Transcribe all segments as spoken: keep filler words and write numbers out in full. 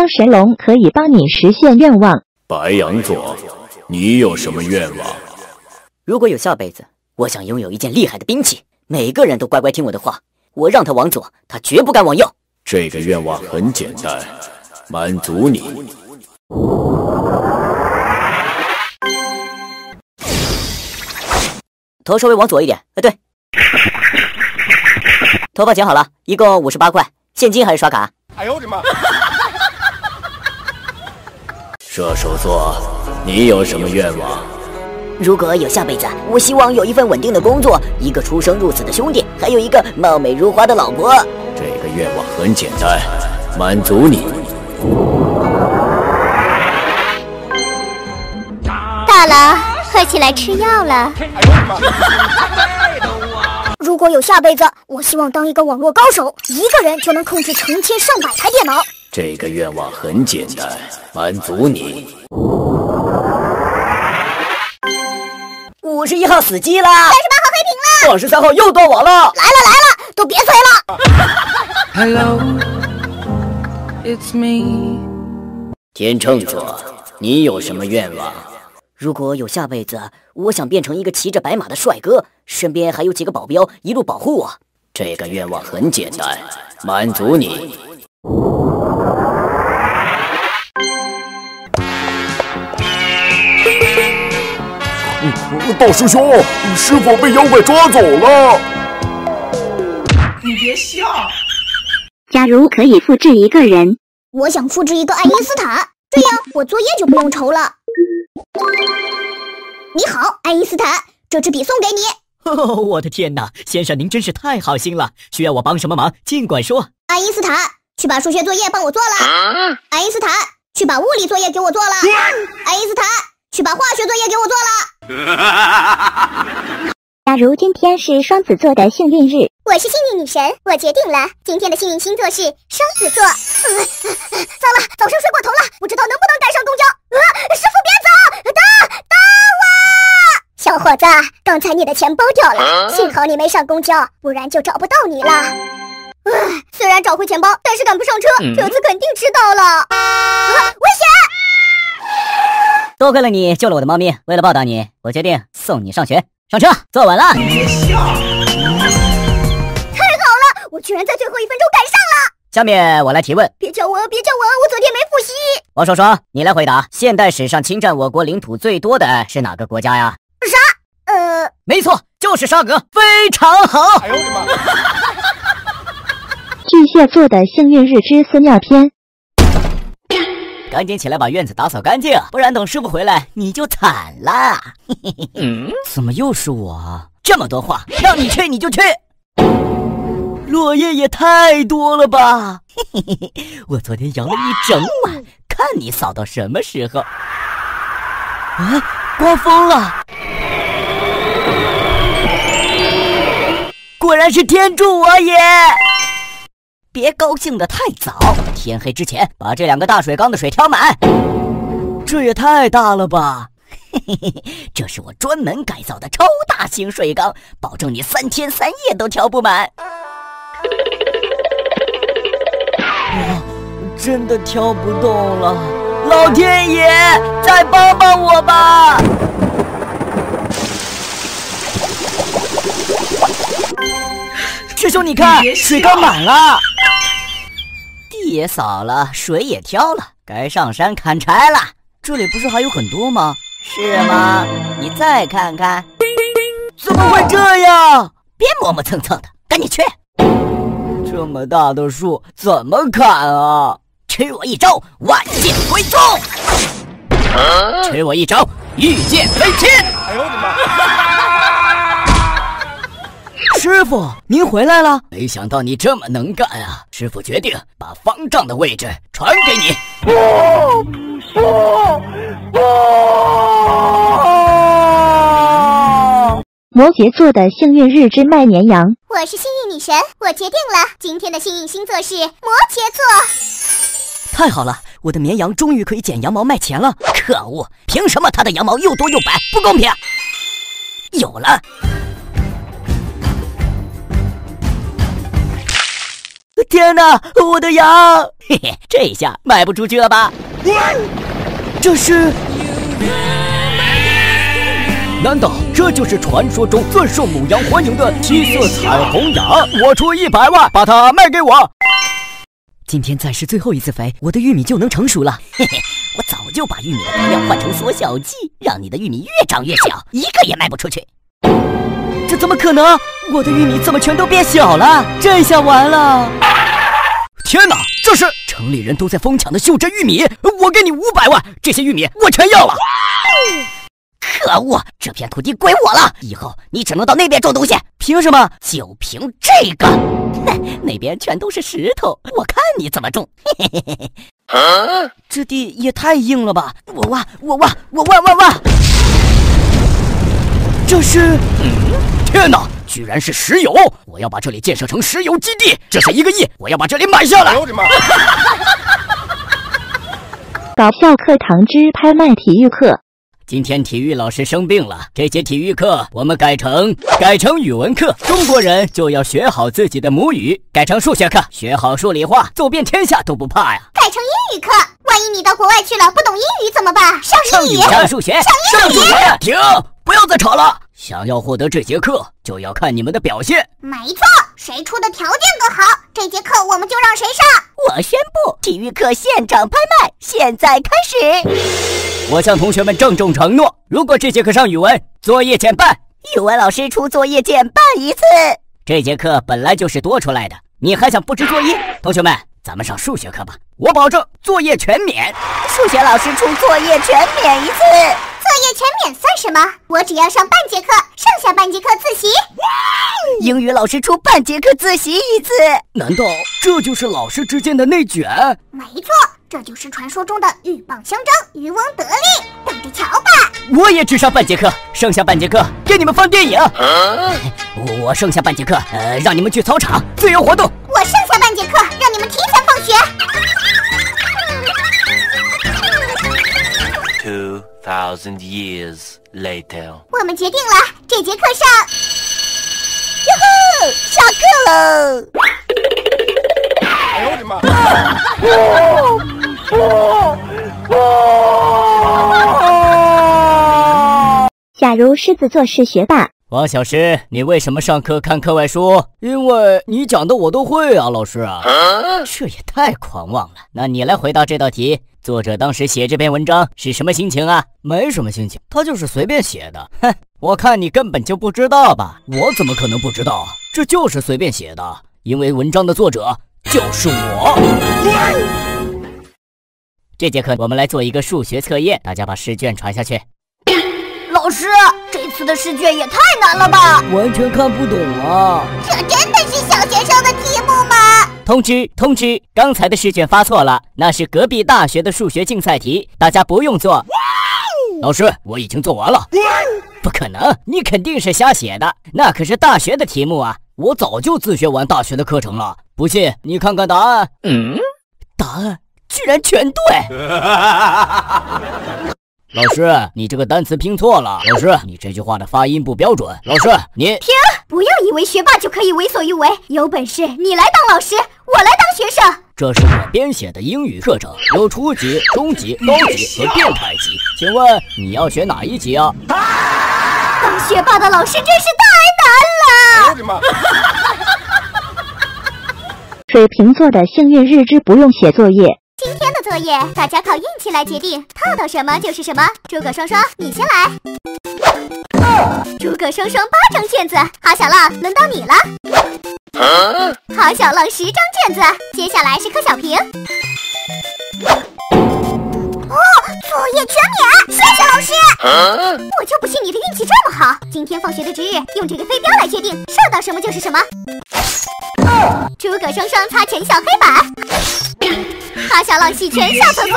神龙可以帮你实现愿望。 白羊座，你有什么愿望？ 如果有下辈子，我想拥有一件厉害的兵器，每个人都乖乖听我的话。我让他往左，他绝不敢往右。 这个愿望很简单，满足你。 头稍微往左一点，哎，对。头发剪好了，一共五十八块，现金还是刷卡？ 哎呦我的妈！ 射手座，你有什么愿望？ 如果有下辈子，我希望有一份稳定的工作，一个出生入死的兄弟，还有一个貌美如花的老婆。 这个愿望很简单，满足你。 大了，快起来吃药了。 如果有下辈子，我希望当一个网络高手，一个人就能控制成千上百台电脑。 这个愿望很简单，满足你。 五十一号死机了， 三十八号黑屏了， 二十三号又断网了。 来了来了，都别催了。 Hello, it's me。 天秤座，你有什么愿望？如果有下辈子，我想变成一个骑着白马的帅哥，身边还有几个保镖一路保护我。 这个愿望很简单，满足你。 大师兄，师傅被妖怪抓走了。 你别笑。 假如可以复制一个人， 我想复制一个爱因斯坦，这样我作业就不用愁了。你好，爱因斯坦，这支笔送给你。 哦，我的天哪，先生您真是太好心了，需要我帮什么忙尽管说。 爱因斯坦，去把数学作业帮我做了。啊、爱因斯坦，去把物理作业给我做了。爱因斯坦，去把化学作业给我做了。 假如今天是双子座的幸运日， 我是幸运女神，我决定了，今天的幸运星座是双子座。呃、糟了，早上睡过头了，不知道能不能赶上公交。呃、师傅别走，等等我！小伙子，刚才你的钱包掉了，幸好你没上公交，不然就找不到你了。呃、虽然找回钱包，但是赶不上车，嗯、这次肯定迟到了。啊、危险！ 多亏了你救了我的猫咪，为了报答你，我决定送你上学。上车，坐稳了。 别笑。 太好了，我居然在最后一分钟赶上了。 下面我来提问。 别叫我，别叫我，我昨天没复习。 王爽爽，你来回答。现代史上侵占我国领土最多的是哪个国家呀？ 啥？呃， 没错，就是沙俄。非常好。 哎呦我的妈！ 巨蟹座的幸运日之饲尿篇。 赶紧起来把院子打扫干净，不然等师傅回来你就惨了。嗯，怎么又是我？这么多话，让你去你就去。落叶也太多了吧！我昨天摇了一整晚，看你扫到什么时候。啊，刮风了！果然是天助我也！别高兴得太早，天黑之前把这两个大水缸的水挑满。这也太大了吧！嘿嘿嘿，这是我专门改造的超大型水缸，保证你三天三夜都挑不满。哇，真的挑不动了，老天爷，再帮帮我吧！师兄，你看，水缸满了。地也扫了，水也挑了，该上山砍柴了。这里不是还有很多吗？是吗？你再看看。怎么会这样？别磨磨蹭蹭的，赶紧去。这么大的树怎么砍啊？吃我一招，万箭归宗。啊、吃我一招，御剑飞天。哎呦我的妈！师傅，您回来了！没想到你这么能干啊！师傅决定把方丈的位置传给你。不不不！ 摩羯座的幸运日之卖绵羊。 我是幸运女神，我决定了，今天的幸运星座是摩羯座。 太好了，我的绵羊终于可以剪羊毛卖钱了！可恶，凭什么它的羊毛又多又白？不公平！有了。天天哪，我的羊！嘿嘿，这一下卖不出去了吧？这是？难道这就是传说中最受母羊欢迎的七色彩虹羊？我出一百万把它卖给我。今天再施最后一次肥，我的玉米就能成熟了。嘿嘿，我早就把玉米的肥料换成缩小剂，让你的玉米越长越小，一个也卖不出去。这怎么可能？我的玉米怎么全都变小了？这下完了！天哪，这是城里人都在疯抢的袖珍玉米，我给你五百万，这些玉米我全要了。可恶，这片土地归我了，以后你只能到那边种东西。凭什么？就凭这个。哼，那边全都是石头，我看你怎么种。嘿嘿嘿嘿。啊，这地也太硬了吧！我挖，我挖，我挖挖挖。这是……嗯，天哪，居然是石油！我要把这里建设成石油基地，这是一个亿，我要把这里买下来。 搞笑课堂之拍卖体育课。 今天体育老师生病了，这节体育课我们改成改成语文课。中国人就要学好自己的母语。改成数学课，学好数理化，走遍天下都不怕呀。 改成英语课，万一你到国外去了，不懂英语怎么办？上英语， 上数学，上英语。停，不要再吵了。想要获得这节课，就要看你们的表现。 没错，谁出的条件更好，这节课我们就让谁上。 我宣布，体育课现场拍卖，现在开始。我向同学们郑重承诺，如果这节课上语文，作业减半，语文老师出作业减半一次。这节课本来就是多出来的，你还想布置作业？同学们，咱们上数学课吧，我保证作业全免。数学老师出作业全免一次。 作业全免算什么？我只要上半节课，剩下半节课自习。 英语老师出半节课自习一次。难道这就是老师之间的内卷？ 没错，这就是传说中的鹬蚌相争，渔翁得利。等着瞧吧！ 我也只上半节课，剩下半节课给你们放电影。啊、我剩下半节课，呃，让你们去操场自由活动。 我剩下半节课，让你们提前放学。 Two thousand years later， 我们决定了，这节课上，哟吼，下课喽！ 哎呦我的妈！ 假如狮子座是学霸， 王小诗，你为什么上课看课外书？因为你讲的我都会啊，老师啊。啊这也太狂妄了。那你来回答这道题。作者当时写这篇文章是什么心情啊？没什么心情，他就是随便写的。哼，我看你根本就不知道吧？我怎么可能不知道？这就是随便写的，因为文章的作者就是我。这节课我们来做一个数学测验，大家把试卷传下去。 老师，这次的试卷也太难了吧？ 完全看不懂啊！ 这真的是小学生的题目吗？ 通知通知，刚才的试卷发错了，那是隔壁大学的数学竞赛题，大家不用做。老师，我已经做完了。不可能，你肯定是瞎写的，那可是大学的题目啊！我早就自学完大学的课程了，不信你看看答案。嗯，答案居然全对。老师，你这个单词拼错了。老师，你这句话的发音不标准。老师，你停！不要以为学霸就可以为所欲为，有本事你来当老师，我来当学生。 这是我编写的英语课程，有初级、中级、高级和变态级。请问你要学哪一级啊？ 当学霸的老师真是太难了。 我的妈！ 水瓶座的幸运日之不用写作业。 今天的作业，大家靠运气来决定，套到什么就是什么。诸葛双双，你先来。诸葛双双八张卷子，郝小浪，轮到你了。啊、郝小浪十张卷子，接下来是柯小平。哦，作业全免，谢谢老师。啊、我就不信你的运气这么好。今天放学的值日，用这个飞镖来决定，射到什么就是什么。诸葛双双擦全校黑板。郝小浪洗全校厕所。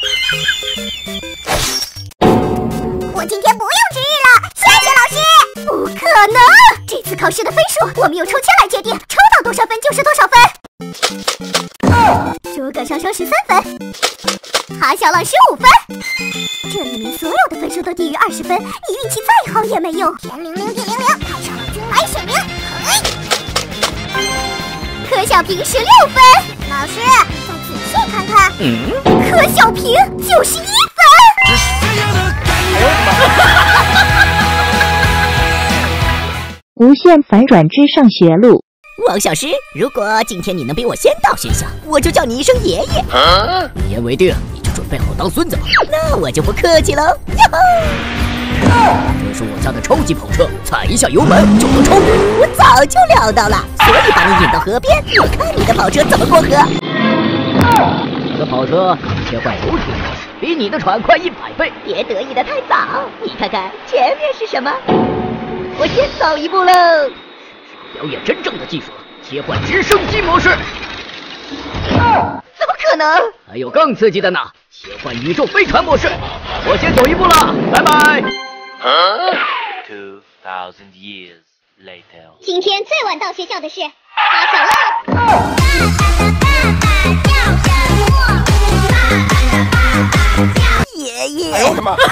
我今天不用值日了，谢谢老师。不可能，这次考试的分数我们用抽签来决定，抽到多少分就是多少分。诸葛双双十三分，郝小浪十五分。这里面所有的分数都低于二十分，你运气再好也没用。天灵灵地灵灵，派上君来显灵。柯小平十六分。老师，再仔细看看，嗯，柯小平九十一分。 哎呦我的无限反转之上学路。 王小师，如果今天你能比我先到学校，我就叫你一声爷爷。 啊、 一言为定，你就准备好当孙子吧。那我就不客气了。呀吼！这是我家的超级跑车，踩一下油门就能超越。我早就料到了，所以把你引到河边，我看你的跑车怎么过河。我的跑车切换流体模式，比你的船快一百倍。别得意的太早，你看看前面是什么？我先走一步喽。表演真正的技术，切换直升机模式。啊、怎么可能？还有更刺激的呢，切换宇宙飞船模式。我先走一步了，拜拜。 Two thousand years later。 今天最晚到学校的是阿小乐。 爷爷。 哎呦我的妈！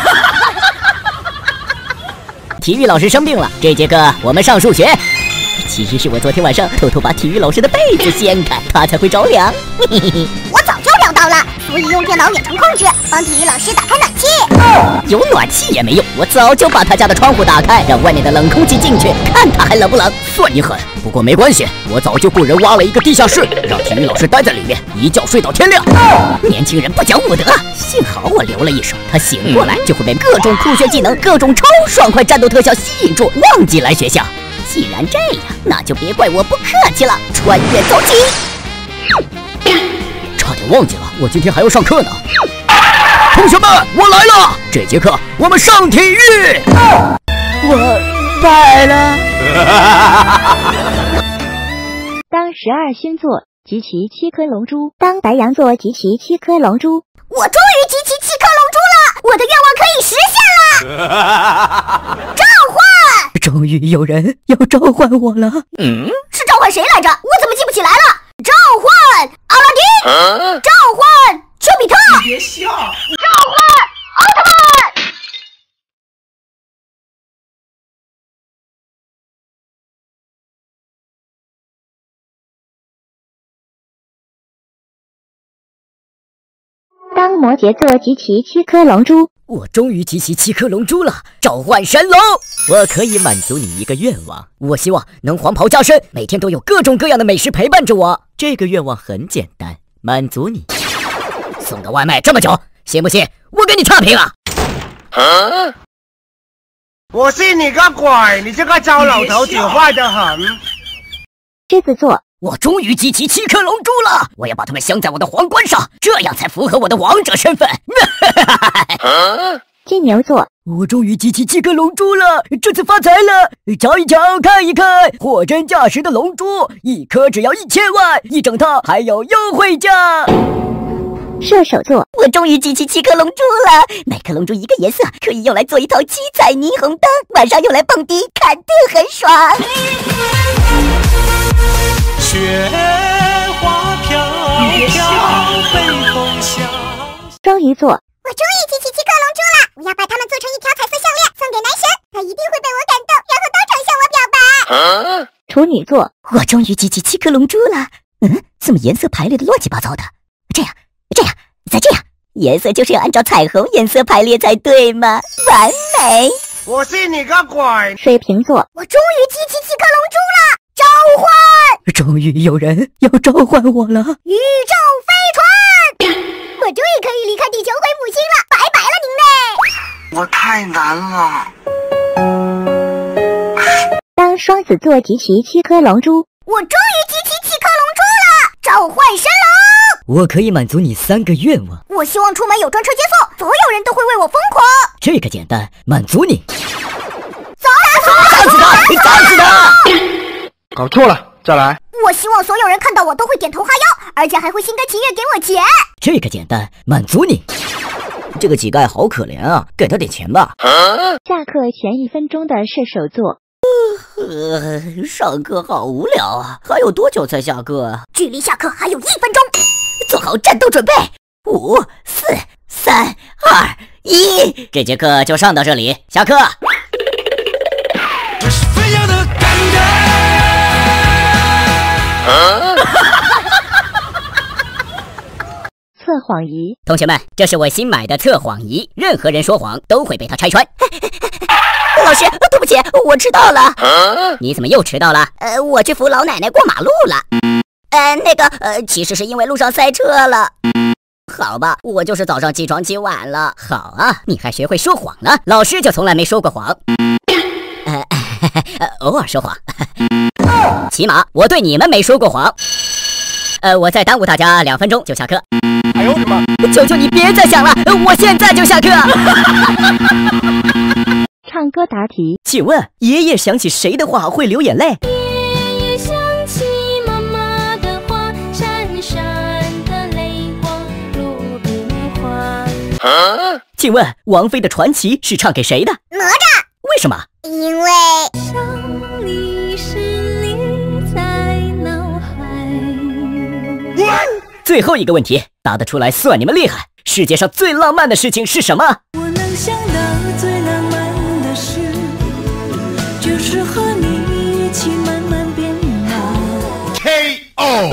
体育老师生病了，这节课我们上数学。其实是我昨天晚上偷偷把体育老师的被子掀开，他才会着凉。 我早就料到了，所以用电脑远程控制，帮体育老师打开暖气。 有暖气也没用，我早就把他家的窗户打开，让外面的冷空气进去，看他还冷不冷。算你狠，不过没关系，我早就雇人挖了一个地下室，让体育老师待在里面，一觉睡到天亮。年轻人不讲武德，幸好我留了一手，他醒过来就会被各种酷炫技能、各种超爽快战斗特效吸引住，忘记来学校。既然这样，那就别怪我不客气了。穿越走起！差点忘记了，我今天还要上课呢。同学们，我来了！这节课我们上体育。我败了。 当十二星座集齐七颗龙珠，当白羊座集齐七颗龙珠。 我终于集齐七颗龙珠了，我的愿望可以实现了。召唤！ 终于有人要召唤我了。 嗯，是召唤谁来着？我怎么记不起来了？召唤阿拉丁，啊、召唤丘比特， 你别笑， 召唤奥特曼。 当摩羯座集齐七颗龙珠。 我终于集齐七颗龙珠了！召唤神龙，我可以满足你一个愿望。我希望能黄袍加身，每天都有各种各样的美食陪伴着我。这个愿望很简单，满足你。送的外卖这么久，信不信我给你差评啊？ 啊我信你个鬼！你这个糟老头子坏得很。 狮子座， 我终于集齐七颗龙珠了！我要把它们镶在我的皇冠上，这样才符合我的王者身份。 啊金牛座， 我终于集齐七颗龙珠了，这次发财了！瞧一瞧，看一看，货真价实的龙珠，一颗只要一千万，一整套还有优惠价。 射手座， 我终于集齐七颗龙珠了，每颗龙珠一个颜色，可以用来做一套七彩霓虹灯，晚上用来蹦迪，肯定很爽。 雪花飘飘，北风萧。 双鱼座， 我终于集齐七颗龙珠了，我要把它们做成一条彩色项链，送给男神，他一定会被我感动，然后当场向我表白。 啊处女座， 我终于集齐七颗龙珠了，嗯，怎么颜色排列的乱七八糟的？这样，这样，再这样，颜色就是要按照彩虹颜色排列才对嘛，完美！ 我信你个鬼！ 水瓶座， 我终于集齐七颗龙珠了，召唤！ 终于有人要召唤我了， 宇宙飞船！我终于可以离开地球回母星了，拜拜了您嘞！ 我太难了。 当双子座集齐七颗龙珠， 我终于集齐七颗龙珠了，召唤神龙！ 我可以满足你三个愿望。 我希望出门有专车接送，所有人都会为我疯狂。 这个简单，满足你。 走啦，走啦！ 打死他！打死他！ 搞错了，再来。 我希望所有人看到我都会点头哈腰，而且还会心甘情愿给我钱。 这个简单，满足你。这个乞丐好可怜啊，给他点钱吧。 下课前一分钟的射手座， 呃，上课好无聊啊，还有多久才下课啊？ 距离下课还有一分钟， 做好战斗准备，五、四、三、二、一，这节课就上到这里，下课。 这是飞翔的感觉。 啊谎仪。 同学们，这是我新买的测谎仪，任何人说谎都会被它拆穿。 老师，对不起，我迟到了。 啊、你怎么又迟到了？ 呃，我去扶老奶奶过马路了。呃，那个，呃，其实是因为路上塞车了。 好吧，我就是早上起床起晚了。好啊，你还学会说谎了？老师就从来没说过谎。呃，偶尔说谎。起码我对你们没说过谎。呃，我再耽误大家两分钟就下课。 哎呦我的妈！ 求求你别再想了，我现在就下课。 唱歌答题。 请问爷爷想起谁的话会流眼泪？ 爷爷想起妈妈的话，闪闪的泪光，路边花。 啊、请问王菲的传奇是唱给谁的？ 哪吒。 为什么？ 因为胜利是你在脑海。 最后一个问题，答得出来算你们厉害。世界上最浪漫的事情是什么？ 我能想到最浪漫的事，就是和你一起慢慢变老。 K O。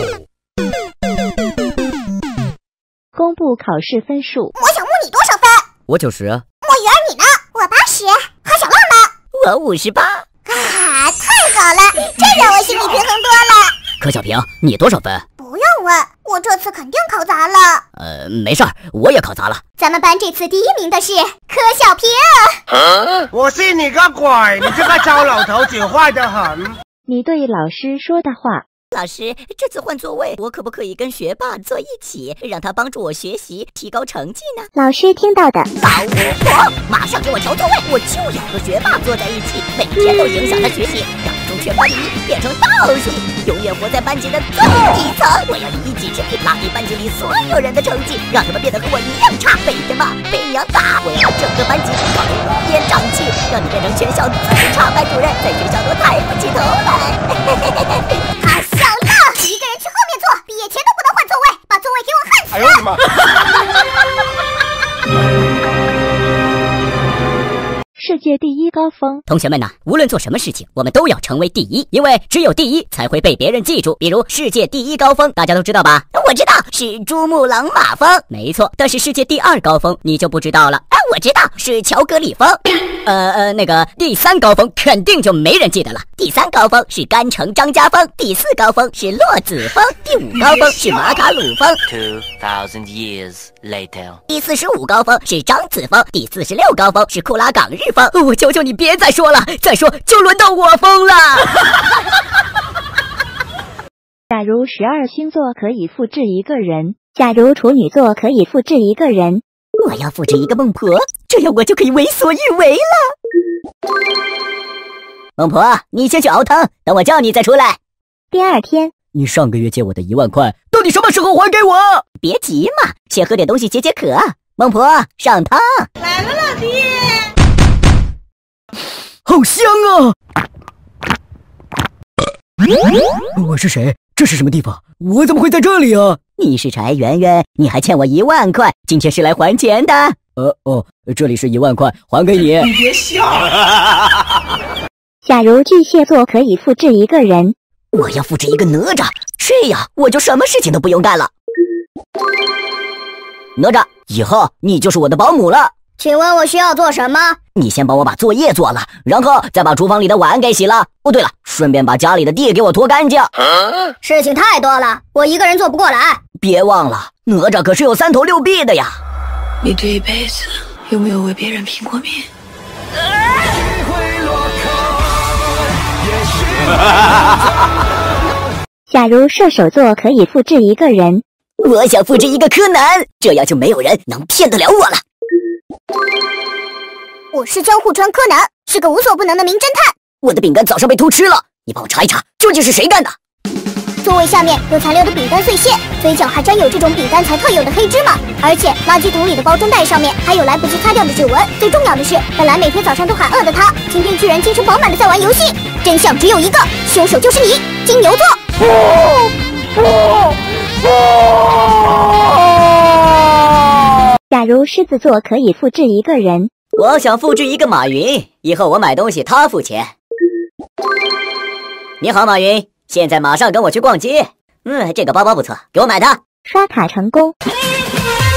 公布考试分数。 我小木你多少分？ 我九十。 墨鱼儿你呢？我八十。还小浪我呢？ 五十八。 啊，太好了，这让我心里平衡多了。 柯小平，你多少分？ 不要问，我这次肯定考砸了。 呃，没事儿，我也考砸了。 咱们班这次第一名的是柯小平。 啊、我信你个鬼！你这个糟老头子坏得很。 你对老师说的话。 老师，这次换座位，我可不可以跟学霸坐一起，让他帮助我学习，提高成绩呢？ 老师听到的。 老巫婆，马上给我调座位！我就要和学霸坐在一起，每天都影响他学习，让他从全班第一变成倒数第一，永远活在班级的最底层。我要以一己之力拉低班级里所有人的成绩，让他们变得和我一样差，被人骂，被娘打。我要把整个班级搞得乌烟瘴气，让你变成全校最差班主任，在学校都抬不起头来。 好小浪，一个人去后面坐，毕业前都不能换座位，把座位给我焊死！ 哎呦我的妈！世界第一高峰。 同学们呐，无论做什么事情，我们都要成为第一，因为只有第一才会被别人记住。比如世界第一高峰，大家都知道吧？ 我知道是珠穆朗玛峰， 没错。但是世界第二高峰你就不知道了。 啊，我知道是乔格里峰。 呃呃，那个第三高峰肯定就没人记得了。 第三高峰是甘城张家峰，第四高峰是洛子峰，第五高峰是马卡鲁峰。 Two thousand years later， 第四十五高峰是张子峰，第四十六高峰是库拉岗日峰。 我求求你别再说了，再说就轮到我疯了。 假如十二星座可以复制一个人，假如处女座可以复制一个人， 我要复制一个孟婆，这样我就可以为所欲为了。孟婆，你先去熬汤，等我叫你再出来。 第二天， 你上个月借我的一万块，到底什么时候还给我？别急嘛，先喝点东西解解渴。孟婆，上汤。 来了，老弟。 好香啊！我是谁？这是什么地方？我怎么会在这里啊？你是柴圆圆，你还欠我一万块，今天是来还钱的。呃哦，这里是一万块，还给你。 你别笑。 假如巨蟹座可以复制一个人， 我要复制一个哪吒，这样我就什么事情都不用干了。哪吒，以后你就是我的保姆了。 请问我需要做什么？ 你先帮我把作业做了，然后再把厨房里的碗给洗了。哦，对了，顺便把家里的地给我拖干净。 事情太多了，我一个人做不过来。 别忘了，哪吒可是有三头六臂的呀。 你这一辈子有没有为别人拼过命？ 假如射手座可以复制一个人， 我想复制一个柯南，这样就没有人能骗得了我了。 我是江户川柯南，是个无所不能的名侦探。 我的饼干早上被偷吃了，你帮我查一查，究竟是谁干的？ 座位下面有残留的饼干碎屑，嘴角还沾有这种饼干才特有的黑芝麻，而且垃圾桶里的包装袋上面还有来不及擦掉的指纹。最重要的是，本来每天早上都喊饿的他，今天居然精神饱满的在玩游戏。真相只有一个，凶手就是你，金牛座。不不不！ 假如狮子座可以复制一个人， 我想复制一个马云，以后我买东西他付钱。你好，马云，现在马上跟我去逛街。嗯，这个包包不错，给我买它。 刷卡成功。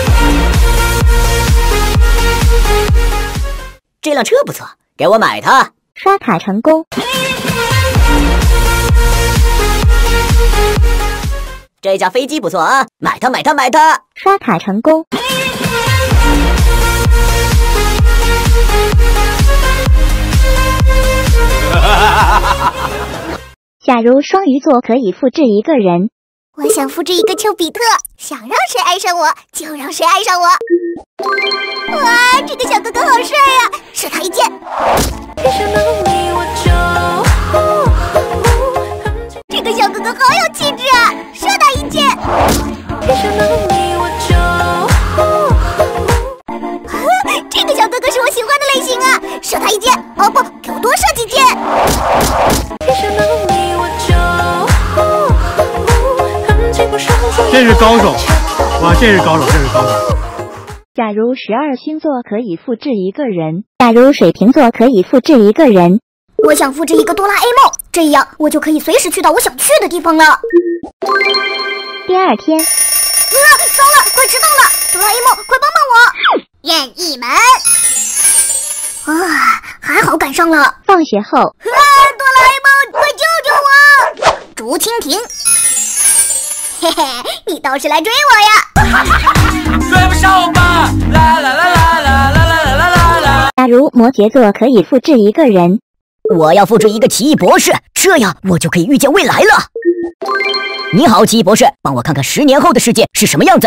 这辆车不错，给我买它。 刷卡成功。 这架飞机不错啊，买它买它买它。 刷卡成功。假如双鱼座可以复制一个人， 我想复制一个丘比特，想让谁爱上我就让谁爱上我。哇，这个小哥哥好帅呀、啊！射他一箭。这个小哥哥好有气质啊！射他一箭。这个小哥哥是我喜欢的类型啊！射他一箭。哦不，给我多射几箭。 这是高手，哇，这是高手，这是高手。 假如十二星座可以复制一个人，假如水瓶座可以复制一个人， 我想复制一个哆啦 A 梦，这样我就可以随时去到我想去的地方了。 第二天， 啊，糟了，快迟到了！哆啦 A 梦，快帮帮我！任意门。啊，还好赶上了。 放学后，啊， 哆啦 A 梦，快救救我！竹蜻蜓。嘿嘿，你倒是来追我呀！ 追不上我吧！啦啦啦啦啦啦啦啦啦啦！ 假如摩羯座可以复制一个人， 我要复制一个奇异博士，这样我就可以预见未来了。你好，奇异博士，帮我看看十年后的世界是什么样子。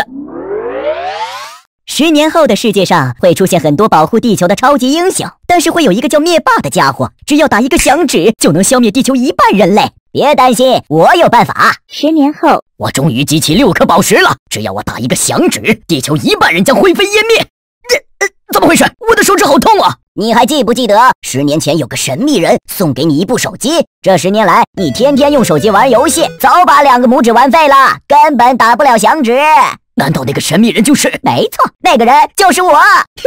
十年后的世界上会出现很多保护地球的超级英雄，但是会有一个叫灭霸的家伙，只要打一个响指就能消灭地球一半人类。别担心，我有办法。 十年后， 我终于集齐六颗宝石了，只要我打一个响指，地球一半人将灰飞烟灭。呃呃，怎么回事？我的手指好痛啊！你还记不记得十年前有个神秘人送给你一部手机？这十年来，你天天用手机玩游戏，早把两个拇指玩废了，根本打不了响指。难道那个神秘人就是？没错，那个人就是我。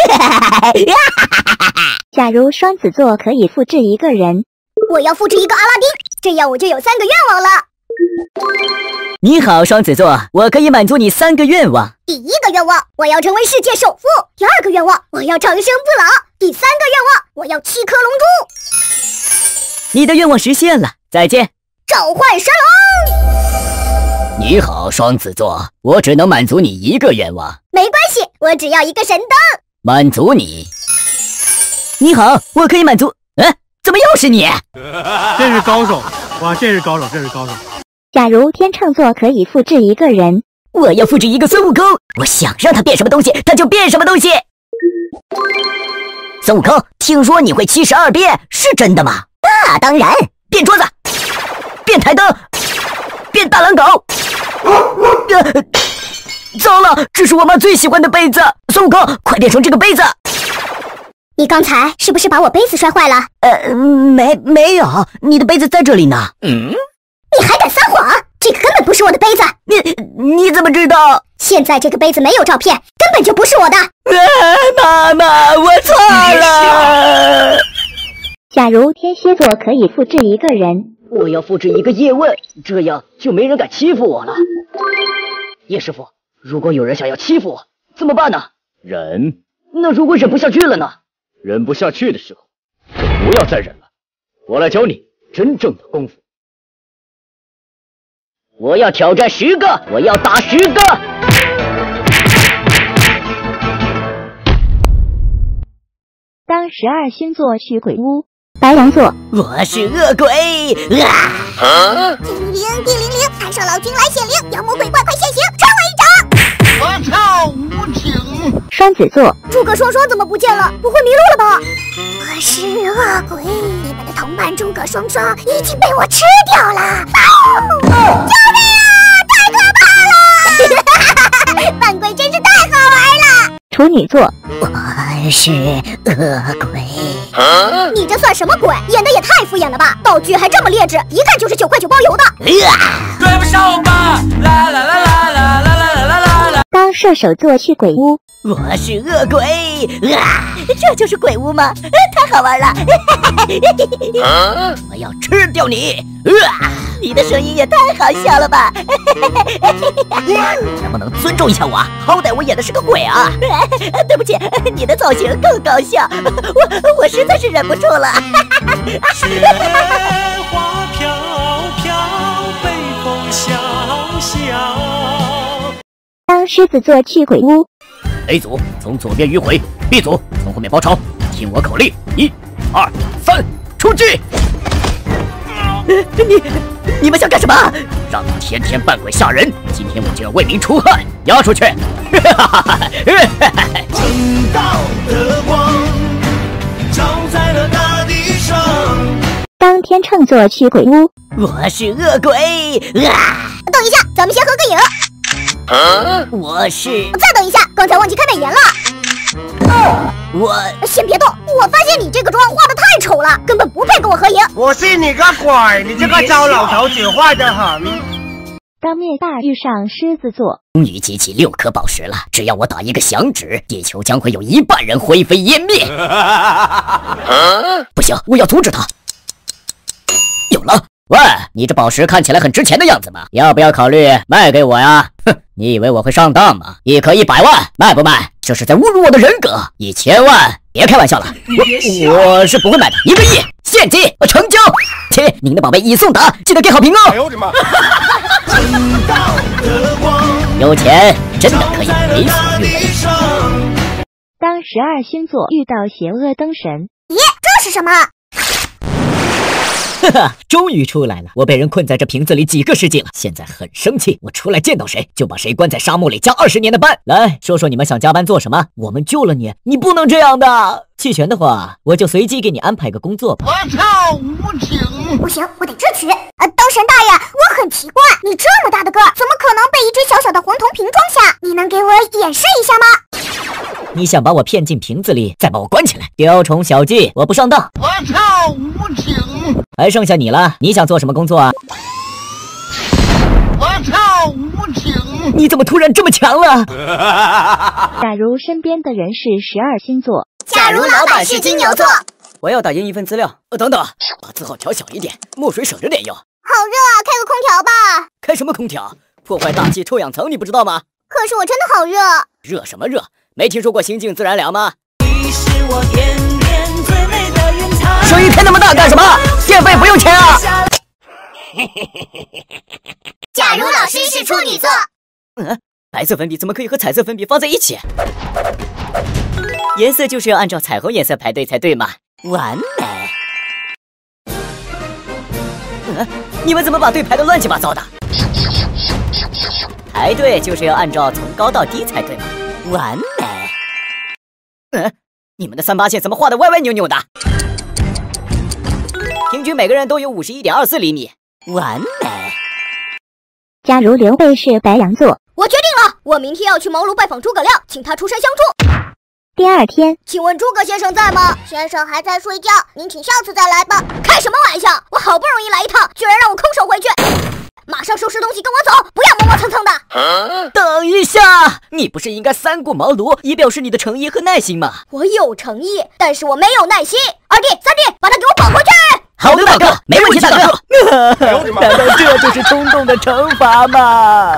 假如双子座可以复制一个人， 我要复制一个阿拉丁，这样我就有三个愿望了。 你好，双子座，我可以满足你三个愿望。 第一个愿望，我要成为世界首富；第二个愿望，我要长生不老；第三个愿望，我要七颗龙珠。 你的愿望实现了，再见。 召唤神龙。 你好，双子座，我只能满足你一个愿望。 没关系，我只要一个神灯。 满足你。你好，我可以满足。嗯，怎么又是你？ 这是高手，哇，这是高手，这是高手。 假如天秤座可以复制一个人， 我要复制一个孙悟空，我想让他变什么东西，他就变什么东西。孙悟空，听说你会七十二变，是真的吗？ 那当然。 变桌子，变台灯，变大狼狗。呃，糟了，这是我妈最喜欢的杯子。孙悟空，快变成这个杯子。 你刚才是不是把我杯子摔坏了？ 呃，没没有，你的杯子在这里呢。 嗯。你还敢撒谎？这个根本不是我的杯子。 你你怎么知道？ 现在这个杯子没有照片，根本就不是我的。 啊、妈妈，我错了。 假如天蝎座可以复制一个人， 我要复制一个叶问，这样就没人敢欺负我了。叶师傅，如果有人想要欺负我，怎么办呢？ 忍。 那如果忍不下去了呢？ 忍不下去的时候，就不要再忍了。我来教你真正的功夫。 我要挑战十个，我要打十个。 当十二星座去鬼屋，白羊座， 我是恶鬼。啊！ 叮铃铃，叮铃铃，太上老君来显灵，妖魔鬼怪快现形，扇我一掌！ 我操，无情！ 双子座， 诸葛双双怎么不见了？不会迷路了吧？我是恶鬼，你们的同伴诸葛双双已经被我吃掉了！啊！救命啊！太可怕了！扮鬼真是太好玩了。 处女座， 我是恶鬼。 啊、你这算什么鬼？演的也太敷衍了吧！道具还这么劣质，一看就是九块九包邮的。 追不上我吧！啦啦啦啦啦啦啦啦啦啦！ 当当射手座去鬼屋， 我是恶鬼啊！这就是鬼屋吗？太好玩了！ 啊、我要吃掉你！ 啊！你的声音也太好笑了吧！ 能不能尊重一下我？好歹我演的是个鬼啊！ 对不起，你的造型更搞笑，我我实在是忍不住了。 雪花飘飘，北风萧萧。 当狮子座去鬼屋， A 组从左边迂回 ，B 组从后面包抄，听我口令，一、二、三，出击！ 你你们想干什么？ 让他天天扮鬼吓人，今天我就要为民除害，押出去！ 正道的光照在了大地上。 当天秤座去鬼屋， 我是恶鬼啊！ 等一下，咱们先合个影。 啊、 我是…… 再等一下，刚才忘记开美颜了。 我先别动，我发现你这个妆画的太丑了，根本不配跟我合影。 我信你个鬼！你这个糟老头子坏得很。 当灭霸遇上狮子座， 终于集齐六颗宝石了，只要我打一个响指，地球将会有一半人灰飞烟灭。啊、不行，我要阻止他。有了。喂，你这宝石看起来很值钱的样子嘛，要不要考虑卖给我呀？哼，你以为我会上当吗？一颗一百万，卖不卖？这是在侮辱我的人格。一千万，别开玩笑了，我我是不会卖的。一个亿，现金成交。切，您的宝贝已送达，记得给好评哦。哎呦我的妈！有钱真的可以为所欲为。 当十二星座遇到邪恶灯神， 咦，这是什么？ 哈哈，终于出来了！我被人困在这瓶子里几个世纪了，现在很生气。我出来见到谁，就把谁关在沙漠里加二十年的班。来说说你们想加班做什么？我们救了你，你不能这样的。弃权的话，我就随机给你安排个工作吧。 我操，无情！ 不行，我得支持。呃，灯神大爷，我很奇怪，你这么大的个，怎么可能被一只小小的黄铜瓶装下？你能给我演示一下吗？ 你想把我骗进瓶子里，再把我关起来？雕虫小技，我不上当。 我操，无情！ 还剩下你了，你想做什么工作啊？ 我操，无情！ 你怎么突然这么强了？ 假如身边的人是十二星座， 假如老板是金牛座， 我要打印一份资料。呃，等等，把字号调小一点，墨水省着点用。 好热啊，开个空调吧。 开什么空调？破坏大气臭氧层，你不知道吗？ 可是我真的好热。 热什么热？没听说过心静自然凉吗？ 你是我天边最美的云彩。 声音开那么大干什么？电费不用钱啊！ 假如老师是处女座， 嗯，白色粉笔怎么可以和彩色粉笔放在一起？颜色就是要按照彩虹颜色排队才对嘛，完美。嗯，你们怎么把队排得乱七八糟的？排队就是要按照从高到低才对嘛，完美。嗯，你们的三八线怎么画得歪歪扭扭的？平均每个人都有五十一点二四厘米，完美。 假如刘备是白羊座， 我决定了，我明天要去茅庐拜访诸葛亮，请他出山相助。 第二天， 请问诸葛先生在吗？先生还在睡觉，您请下次再来吧。开什么玩笑！我好不容易来一趟，居然让我空手回去！马上收拾东西跟我走，不要磨磨蹭蹭的。 啊、等一下，你不是应该三顾茅庐，以表示你的诚意和耐心吗？ 我有诚意，但是我没有耐心。二弟、三弟，把他给我绑回去。 好的，大哥，没问题，大哥。难道这就是冲动的惩罚吗？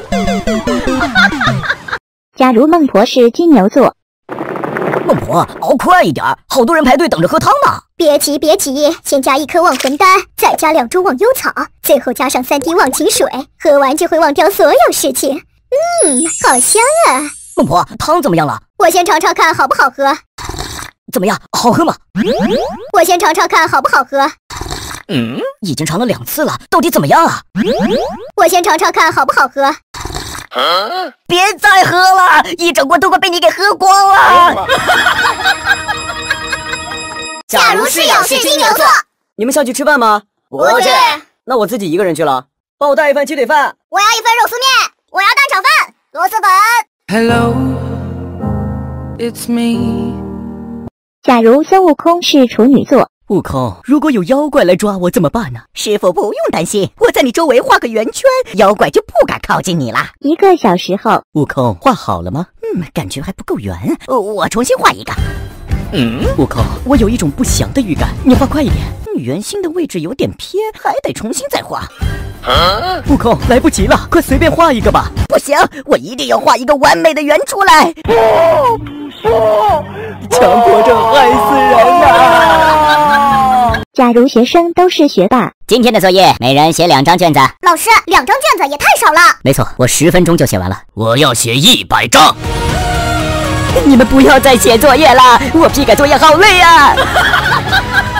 假如孟婆是金牛座， 孟婆，熬快一点，好多人排队等着喝汤呢。 别急别急，先加一颗忘魂丹，再加两株忘忧草，最后加上三滴忘情水，喝完就会忘掉所有事情。嗯，好香啊！ 孟婆，汤怎么样了？ 我先尝尝看好不好喝。 怎么样，好喝吗？ 我先尝尝看好不好喝。 嗯，已经尝了两次了，到底怎么样啊？ 我先尝尝看好不好喝。 啊、别再喝了，一整锅都快被你给喝光了。 假如室友是金牛座， 你们想去吃饭吗？ 不去。 那我自己一个人去了。帮我带一份鸡腿饭。 我要一份肉丝面。我要蛋炒饭、螺蛳粉。 Hello, it's me. 假如孙悟空是处女座， 悟空，如果有妖怪来抓我怎么办呢？ 师傅不用担心，我在你周围画个圆圈，妖怪就不敢靠近你啦。 一个小时后， 悟空画好了吗？ 嗯，感觉还不够圆，我重新画一个。 嗯，悟空，我有一种不祥的预感，你画快一点。圆心的位置有点偏，还得重新再画。啊、悟空，来不及了，快随便画一个吧。 不行，我一定要画一个完美的圆出来。不不，强迫症害死人呐！ 假如学生都是学霸， 今天的作业每人写两张卷子。 老师，两张卷子也太少了。 没错，我十分钟就写完了。 我要写一百张。 你们不要再写作业了，我批改作业好累啊！